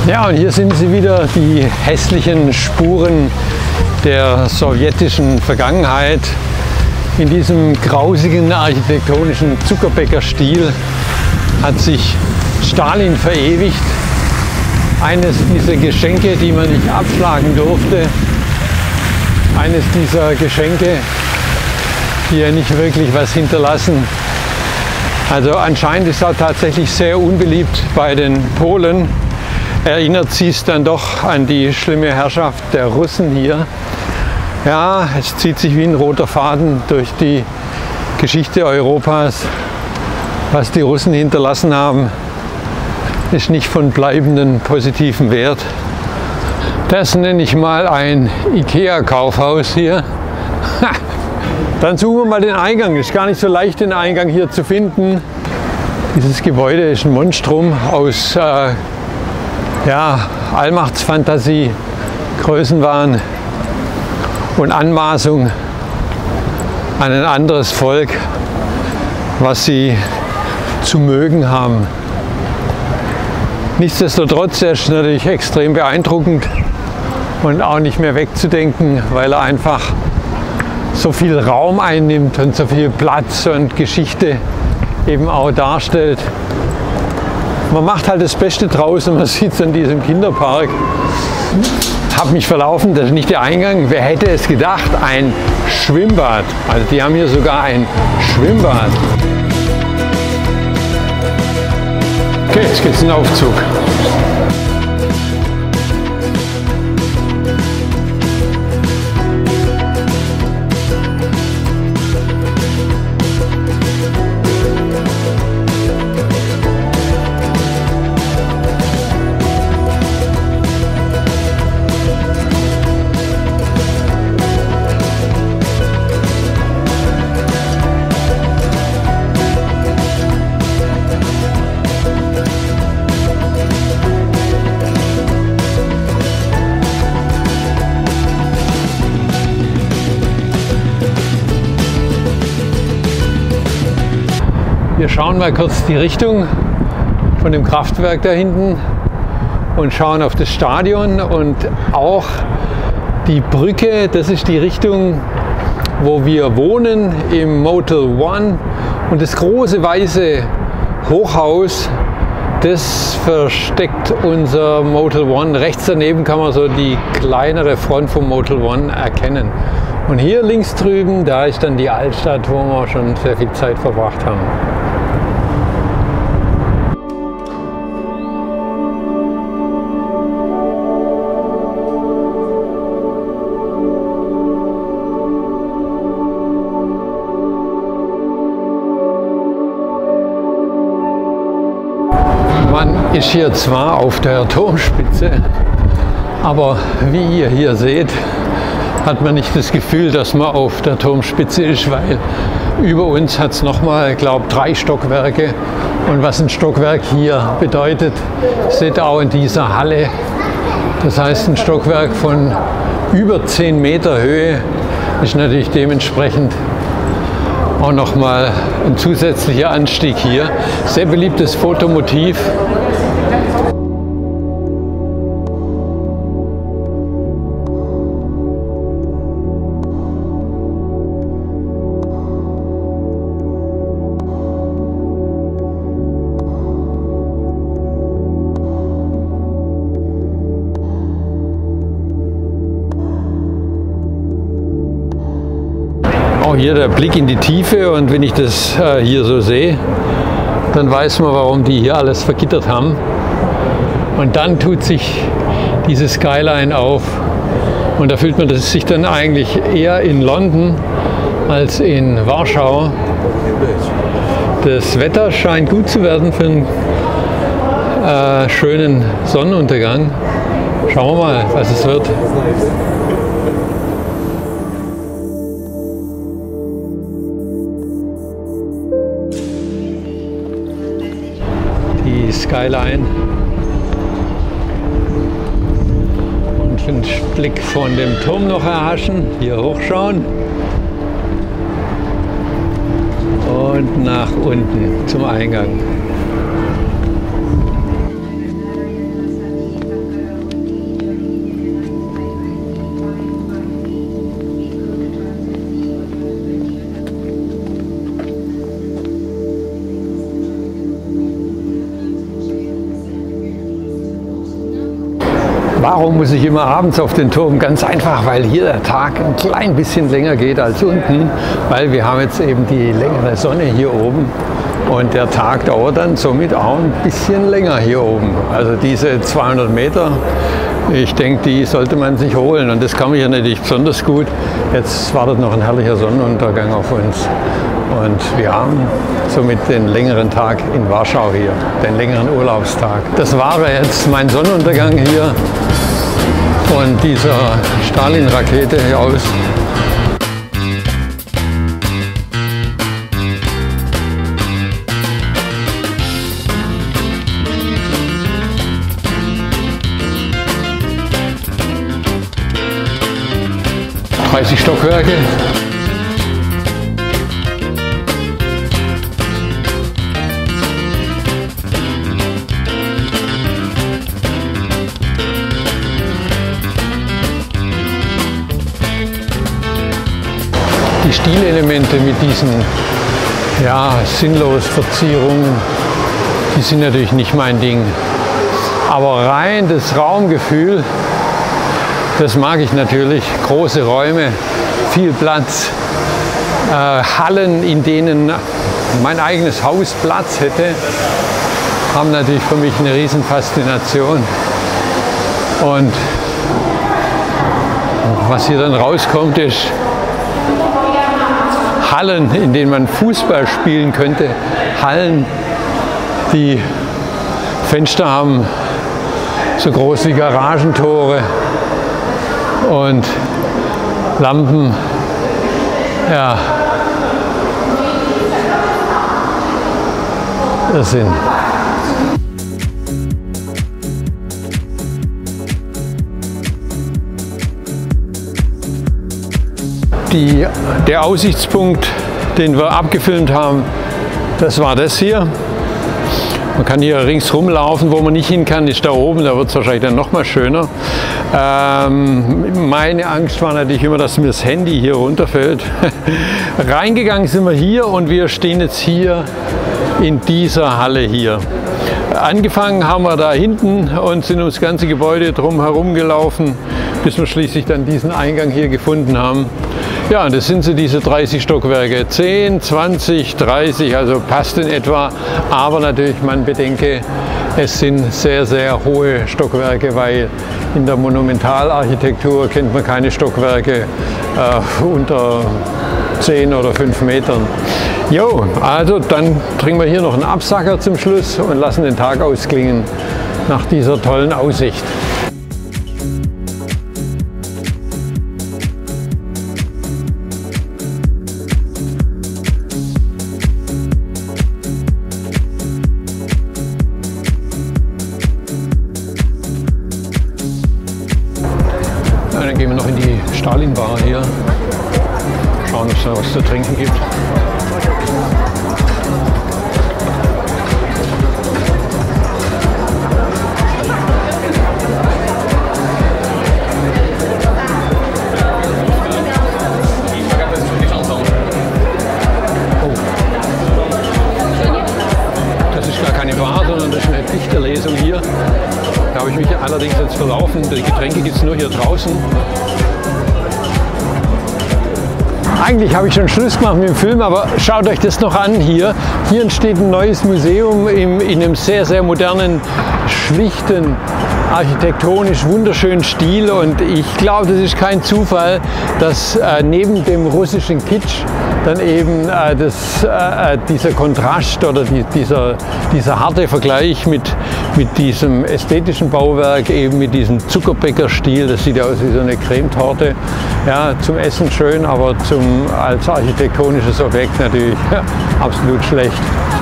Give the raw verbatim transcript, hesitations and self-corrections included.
Ja, und hier sind sie wieder, die hässlichen Spuren der sowjetischen Vergangenheit. In diesem grausigen architektonischen Zuckerbäcker-Stil hat sich Stalin verewigt. Eines dieser Geschenke, die man nicht abschlagen durfte. Eines dieser Geschenke, die ja nicht wirklich was hinterlassen. Also anscheinend ist er tatsächlich sehr unbeliebt bei den Polen. Erinnert sie es dann doch an die schlimme Herrschaft der Russen hier. Ja, es zieht sich wie ein roter Faden durch die Geschichte Europas. Was die Russen hinterlassen haben, ist nicht von bleibenden positiven Wert. Das nenne ich mal ein IKEA-Kaufhaus hier. Dann suchen wir mal den Eingang. Ist gar nicht so leicht, den Eingang hier zu finden. Dieses Gebäude ist ein Monstrum aus äh, ja, Allmachtsfantasie, Größenwahn und Anmaßung an ein anderes Volk, was sie zu mögen haben. Nichtsdestotrotz er ist natürlich extrem beeindruckend und auch nicht mehr wegzudenken, weil er einfach so viel Raum einnimmt und so viel Platz und Geschichte eben auch darstellt. Man macht halt das Beste draus und man sieht es an diesem Kinderpark. Hab mich verlaufen, das ist nicht der Eingang. Wer hätte es gedacht? Ein Schwimmbad. Also die haben hier sogar ein Schwimmbad. Okay, jetzt geht's in den Aufzug. Wir schauen mal kurz die Richtung von dem Kraftwerk da hinten und schauen auf das Stadion und auch die Brücke. Das ist die Richtung, wo wir wohnen, im Motel One. Und das große weiße Hochhaus, das versteckt unser Motel One. Rechts daneben kann man so die kleinere Front vom Motel One erkennen. Und hier links drüben, da ist dann die Altstadt, wo wir schon sehr viel Zeit verbracht haben. Man ist hier zwar auf der Turmspitze, aber wie ihr hier seht, hat man nicht das Gefühl, dass man auf der Turmspitze ist, weil über uns hat es nochmal, glaube ich, drei Stockwerke. Und was ein Stockwerk hier bedeutet, seht ihr auch in dieser Halle. Das heißt, ein Stockwerk von über zehn Meter Höhe ist natürlich dementsprechend auch nochmal ein zusätzlicher Anstieg hier. Sehr beliebtes Fotomotiv. Auch hier der Blick in die Tiefe, und wenn ich das äh, hier so sehe, dann weiß man, warum die hier alles vergittert haben. Und dann tut sich diese Skyline auf und da fühlt man das sich dann eigentlich eher in London als in Warschau. Das Wetter scheint gut zu werden für einen äh, schönen Sonnenuntergang. Schauen wir mal, was es wird. Die Skyline und einen Blick von dem Turm noch erhaschen, hier hochschauen und nach unten zum Eingang. Warum muss ich immer abends auf den Turm? Ganz einfach, weil hier der Tag ein klein bisschen länger geht als unten, weil wir haben jetzt eben die längere Sonne hier oben und der Tag dauert dann somit auch ein bisschen länger hier oben. Also diese zweihundert Meter, ich denke, die sollte man sich holen und das kann man hier natürlich besonders gut. Jetzt wartet noch ein herrlicher Sonnenuntergang auf uns und wir haben somit den längeren Tag in Warschau hier, den längeren Urlaubstag. Das war jetzt mein Sonnenuntergang hier von dieser Stalin-Rakete hier aus. dreißig Stockwerke. Die Stilelemente mit diesen ja, sinnlos Verzierungen, die sind natürlich nicht mein Ding. Aber rein das Raumgefühl, das mag ich natürlich. Große Räume, viel Platz, äh, Hallen, in denen mein eigenes Haus Platz hätte, haben natürlich für mich eine riesen Faszination. Und was hier dann rauskommt, ist Hallen, in denen man Fußball spielen könnte. Hallen, die Fenster haben so groß wie Garagentore und Lampen. Ja, das sind Die, der Aussichtspunkt, den wir abgefilmt haben, das war das hier. Man kann hier ringsrum laufen, wo man nicht hin kann, ist da oben, da wird es wahrscheinlich dann noch mal schöner. Ähm, meine Angst war natürlich immer, dass mir das Handy hier runterfällt. Reingegangen sind wir hier und wir stehen jetzt hier in dieser Halle hier. Angefangen haben wir da hinten und sind ums ganze Gebäude drum herum gelaufen, bis wir schließlich dann diesen Eingang hier gefunden haben. Ja, das sind so diese dreißig Stockwerke, zehn, zwanzig, dreißig, also passt in etwa, aber natürlich, man bedenke, es sind sehr, sehr hohe Stockwerke, weil in der Monumentalarchitektur kennt man keine Stockwerke äh, unter zehn oder fünf Metern. Jo, also dann trinken wir hier noch einen Absacker zum Schluss und lassen den Tag ausklingen nach dieser tollen Aussicht. Dann gehen wir noch in die Stalin-Bar hier. Schauen, ob es da was zu trinken gibt. Oh. Das ist gar keine Bar, sondern das ist eine Dichterlesung hier. Da habe ich mich allerdings jetzt verlaufen. Die Getränke gibt es nur hier draußen. Eigentlich habe ich schon Schluss gemacht mit dem Film, aber schaut euch das noch an hier. Hier entsteht ein neues Museum im, in einem sehr, sehr modernen, schlichten, architektonisch wunderschönen Stil. Und ich glaube, das ist kein Zufall, dass äh, neben dem russischen Kitsch dann eben äh, das, äh, dieser Kontrast oder die, dieser, dieser harte Vergleich mit, mit diesem ästhetischen Bauwerk, eben mit diesem Zuckerbäckerstil, das sieht ja aus wie so eine Cremetorte, ja, zum Essen schön, aber zum, als architektonisches Objekt natürlich absolut schlecht.